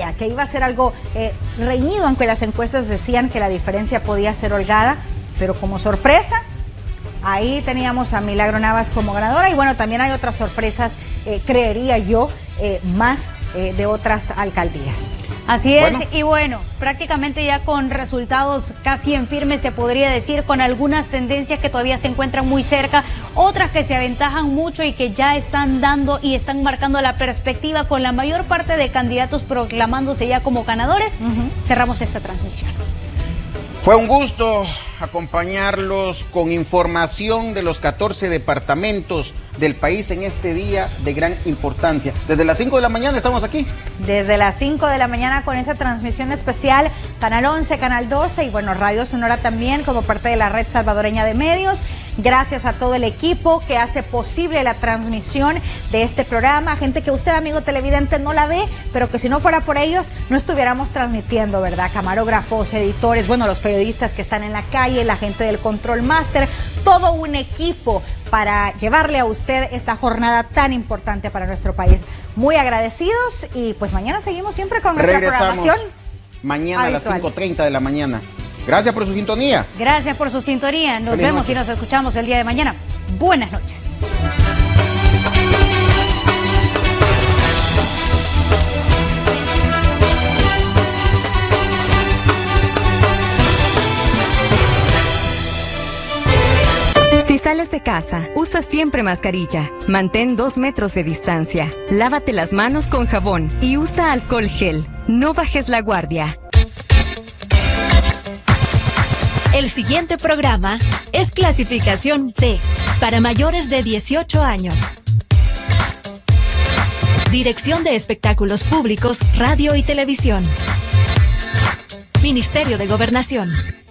sabía que iba a ser algo reñido, aunque las encuestas decían que la diferencia podía ser holgada, pero como sorpresa, ahí teníamos a Milagro Navas como ganadora. Y bueno, también hay otras sorpresas, creería yo, más de otras alcaldías. Así es, y bueno, prácticamente ya con resultados casi en firme, se podría decir, con algunas tendencias que todavía se encuentran muy cerca, otras que se aventajan mucho y que ya están dando y están marcando la perspectiva, con la mayor parte de candidatos proclamándose ya como ganadores. Cerramos esta transmisión. Fue un gusto acompañarlos con información de los 14 departamentos del país en este día de gran importancia. Desde las 5 de la mañana estamos aquí. Desde las 5 de la mañana con esa transmisión especial, Canal 11, Canal 12 y bueno, Radio Sonora también como parte de la Red Salvadoreña de Medios. Gracias a todo el equipo que hace posible la transmisión de este programa, gente que usted, amigo televidente, no la ve, pero que si no fuera por ellos, no estuviéramos transmitiendo, ¿verdad? Camarógrafos, editores, bueno, los periodistas que están en la calle, la gente del Control Master, todo un equipo para llevarle a usted esta jornada tan importante para nuestro país. Muy agradecidos y pues mañana seguimos siempre con nuestra programación. Mañana habitual. A las 5:30 de la mañana. Gracias por su sintonía. Gracias por su sintonía. Nos vemos y nos escuchamos el día de mañana. Buenas noches. Si sales de casa, usa siempre mascarilla. Mantén 2 metros de distancia. Lávate las manos con jabón y usa alcohol gel. No bajes la guardia. El siguiente programa es clasificación T, para mayores de 18 años. Dirección de Espectáculos Públicos, Radio y Televisión. Ministerio de Gobernación.